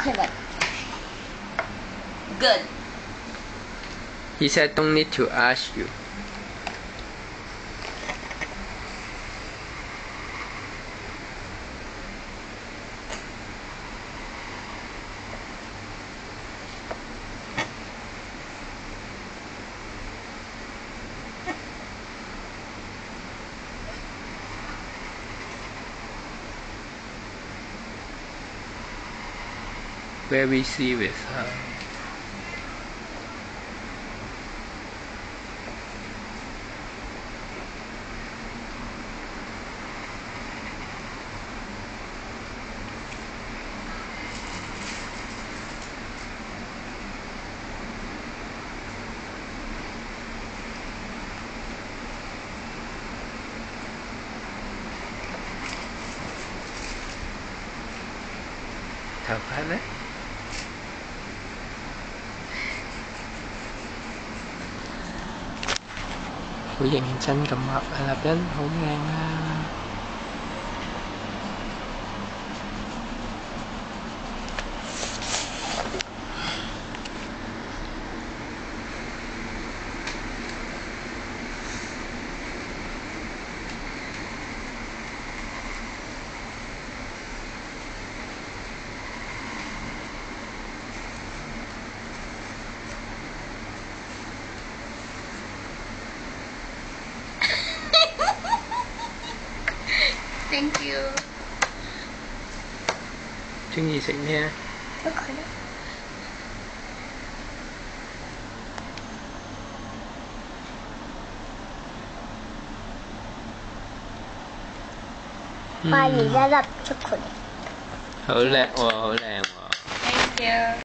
chocolate. Good. He said don't need to ask you. Very serious, huh? Thật hết đấy. Hữu Dình xanh cầm mập lập đến hỗn ngang. Thank you. Chuyện gì xảy nha? Khoai gì ra lập chocolate. Hữu làng, hữu làng. Thank you.